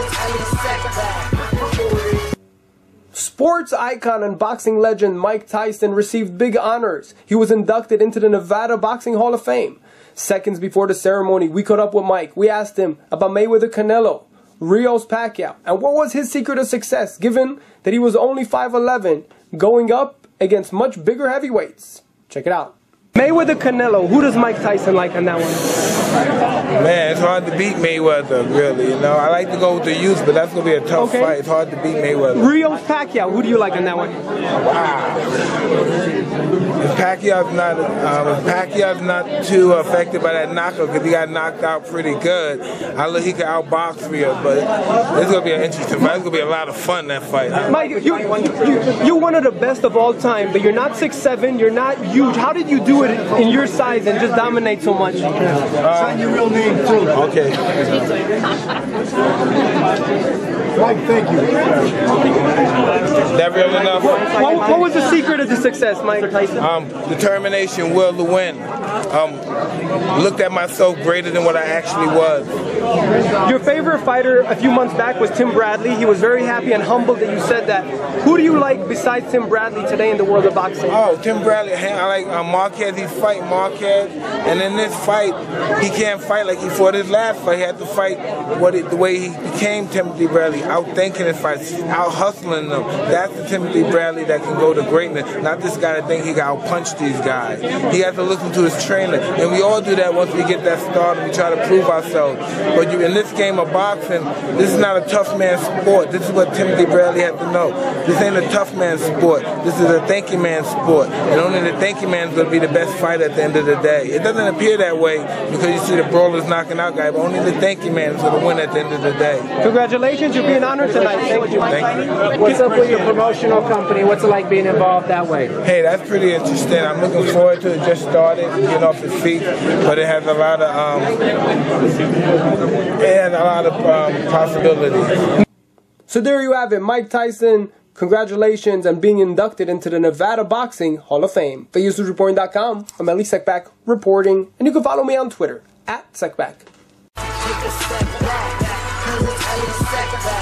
Elie Seckbach. Sports icon and boxing legend Mike Tyson received big honors. He was inducted into the Nevada Boxing Hall of Fame. Seconds before the ceremony, we caught up with Mike. We asked him about Mayweather Canelo, Rios Pacquiao, and what was his secret of success, given that he was only 5'11", going up against much bigger heavyweights. Check it out. Mayweather Canelo, who does Mike Tyson like on that one? Man, it's hard to beat Mayweather, really. You know, I like to go with the youth, but that's gonna be a tough fight. It's hard to beat Mayweather. Rios Pacquiao, who do you like on that one? Wow. If Pacquiao's not too affected by that knockout, because he got knocked out pretty good, I look he could outbox Rios, but it's gonna be an interesting fight. It's gonna be a lot of fun, that fight. Mike, you're one of the best of all time, but you're not 6'7", you're not huge. How did you do it in your size and just dominate so much? Sign your real name too. Okay. Mike, thank you. That real enough? What was the secret of the success, Mike Tyson? Determination, will to win. Looked at myself greater than what I actually was. Your favorite fighter a few months back was Tim Bradley. He was very happy and humbled that you said that. Who do you like besides Tim Bradley today in the world of boxing? Oh, Tim Bradley. I like Marquez. He's fighting Marquez. And in this fight, he can't fight like he fought his last fight. He had to fight the way he became Timothy Bradley, outthinking his fights, out-hustling them. That's the Timothy Bradley that can go to greatness, not this guy that think he can out-punch these guys. He has to listen to his trainer. And we all do that once we get that start and we try to prove ourselves. But in this game of boxing, this is not a tough man's sport. This is what Timothy Bradley had to know. This ain't a tough man's sport. This is a thinking man's sport. And only the thinking man's going to be the best fighter at the end of the day. It doesn't appear that way because you see the brawlers knocking out guys, but only the thinking man is going to win at the end of the day. Congratulations, you're being honored tonight. Thank you. Thank you. What's up with your promotional company? What's it like being involved that way? Hey, that's pretty interesting. I'm looking forward to it. Just started, getting off its feet, but it has a lot of possibilities. So there you have it, Mike Tyson. Congratulations on being inducted into the Nevada Boxing Hall of Fame. For EsNewsReporting.com, I'm Elie Seckbach reporting, and you can follow me on Twitter @Seckbach.